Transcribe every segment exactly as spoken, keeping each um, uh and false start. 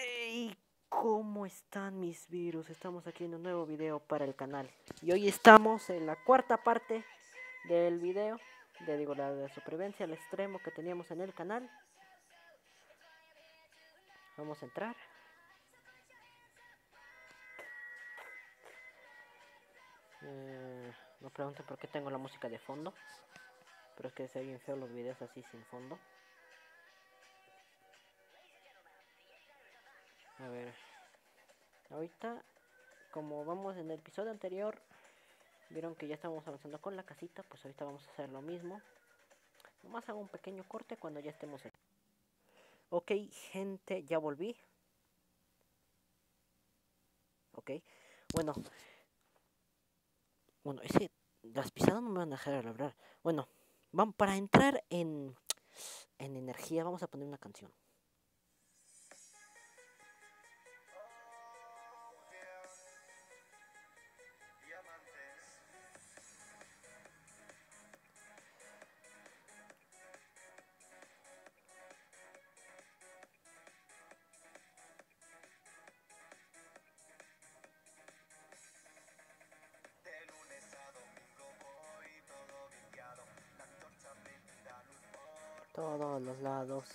Hey, ¿cómo están mis virus? Estamos aquí en un nuevo video para el canal. Y hoy estamos en la cuarta parte del video de, digo, la de supervivencia al extremo que teníamos en el canal. Vamos a entrar. Eh, no pregunten por qué tengo la música de fondo, pero es que se ven feos los videos así sin fondo. A ver, ahorita, como vamos en el episodio anterior, vieron que ya estamos avanzando con la casita, pues ahorita vamos a hacer lo mismo. Nomás hago un pequeño corte cuando ya estemos en... Ok, gente, ya volví. Ok, bueno, bueno, ese, las pisadas no me van a dejar hablar. Bueno, vamos, para entrar en, en energía vamos a poner una canción. Todos los lados.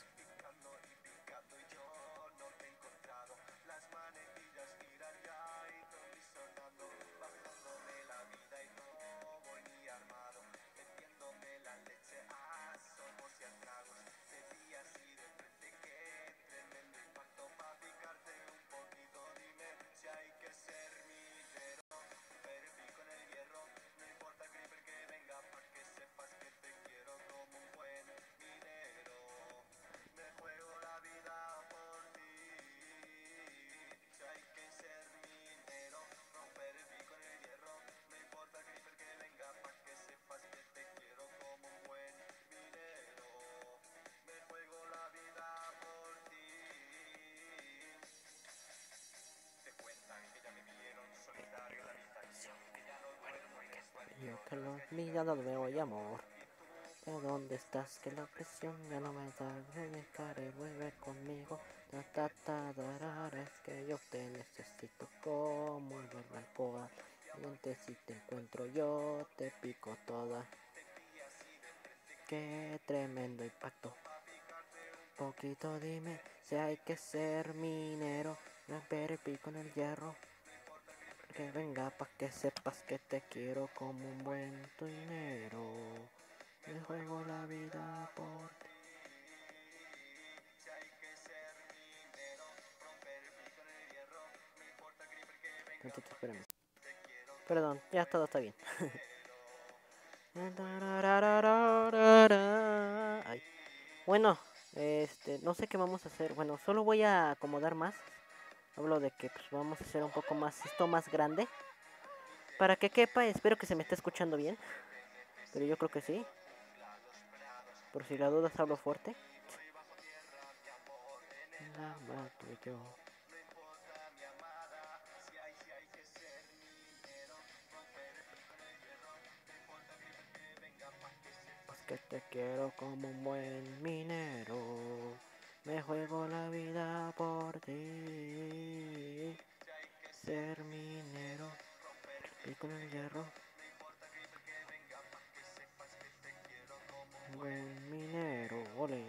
Yo que lo olvida no veo amor. Pero ¿dónde estás? Que la presión ya no me da. Ven, care, vuelve conmigo. Ta, ta, ta, tarara, es que yo te necesito como el barbacoa. Miente si te encuentro yo te pico toda. Qué tremendo impacto. Poquito dime si hay que ser minero. Romper el pico en el hierro. Que venga pa' que sepas que te quiero como un buen dinero. Me juego la vida por ti. Tantito, espérame. Perdón, ya todo está bien. Ay. Bueno, este, no sé qué vamos a hacer. Bueno, solo voy a acomodar más. Hablo de que pues, vamos a hacer un poco más esto más grande. Para que quepa, espero que se me esté escuchando bien. Pero yo creo que sí. Por si la duda hablo fuerte. Pues que te quiero como un buen minero. Me juego la vida por ti. Ser minero. Y con el hierro. Buen minero, ole.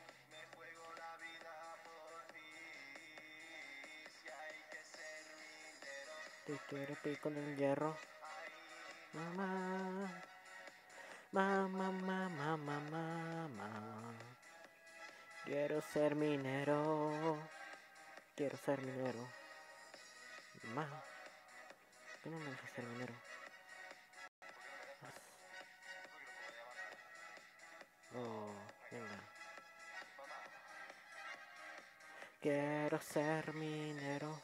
Te quiero pico en el hierro. Mamá. Mamá, mamá, mamá, mamá. Quiero ser minero. Quiero ser minero. Mamá. ¿Qué no me dejas ser minero? Oh, venga. Quiero ser minero.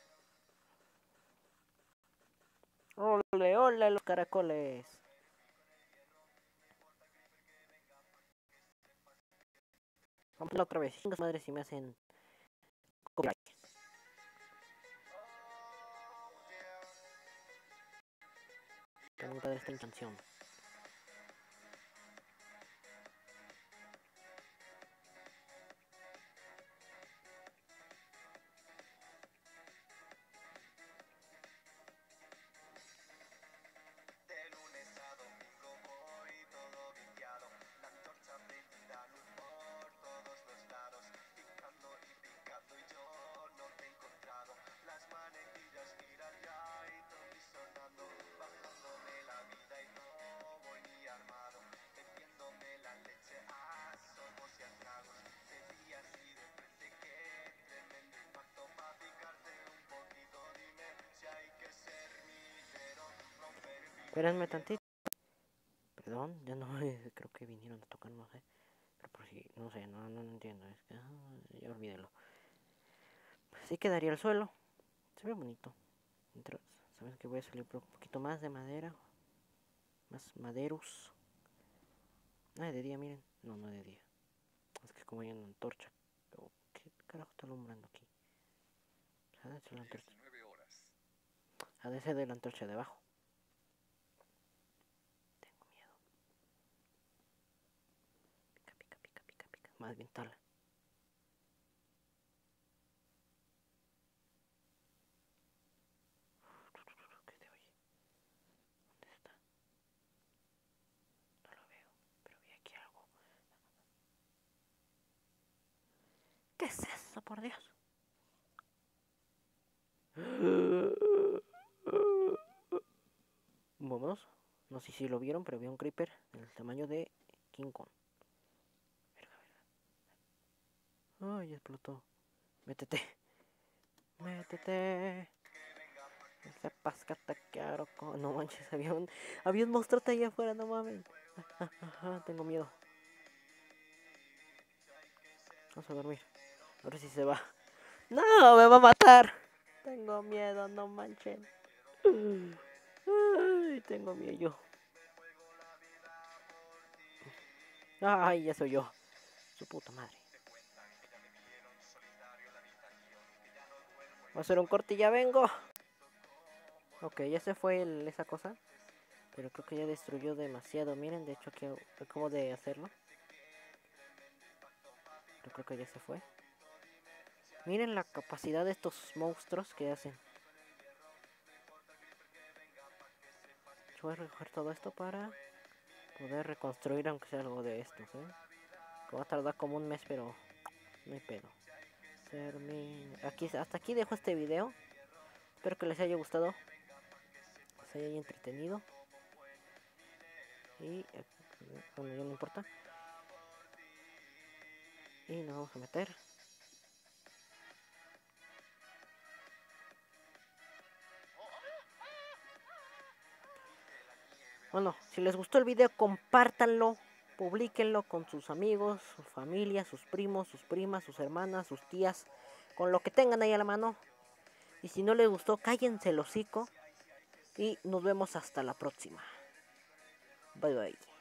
Ole, ole los caracoles. Vamos a otra vez. Chingas madres si me hacen copyright. Que nunca de esta intención. Espérenme tantito. Perdón, ya no, creo que vinieron a tocar, no sé. Pero por si, no sé, no, no, no entiendo. Es que, ah, ya olvídelo. Así quedaría el suelo. Se ve bonito. Entonces, ¿sabes que voy a salir por un poquito más de madera? Más maderos. Ah, de día, miren. No, no de día. Es que como hay una antorcha. Oh, ¿qué carajo está alumbrando aquí? Ha de ser la antorcha. Ha de ser de la antorcha de abajo. Tengo miedo. Pica, pica, pica, pica, pica. Más bien tala. ¿Qué te oye? ¿Dónde está? No lo veo. Pero vi aquí algo. ¿Qué es eso, por Dios? Vámonos. No sé si lo vieron, pero vi un creeper del tamaño de King Kong. Verga, verga. Ay, explotó. Métete. Métete. No sepas que te quiero con... No manches, había un, había un monstruote allá afuera, no mames. Ajá, tengo miedo. Vamos a dormir. A ver si se va. No, me va a matar. Tengo miedo, no manchen. Ay, tengo miedo. Ay, ya soy yo. Su puta madre. Voy a hacer un corte y ya vengo. Ok, ya se fue el, esa cosa. Pero creo que ya destruyó demasiado. Miren, de hecho, que acabo de hacerlo. Pero creo que ya se fue. Miren la capacidad de estos monstruos que hacen. Yo voy a recoger todo esto para poder reconstruir aunque sea algo de estos, ¿eh? Que va a tardar como un mes, pero no hay pedo. Aquí, hasta aquí dejo este video. Espero que les haya gustado. Les haya entretenido. Y bueno, ya no importa. Y nos vamos a meter. Bueno, si les gustó el video, compártanlo, publíquenlo con sus amigos, su familia, sus primos, sus primas, sus hermanas, sus tías, con lo que tengan ahí a la mano. Y si no les gustó, cállense el hocico. Y nos vemos hasta la próxima. Bye bye.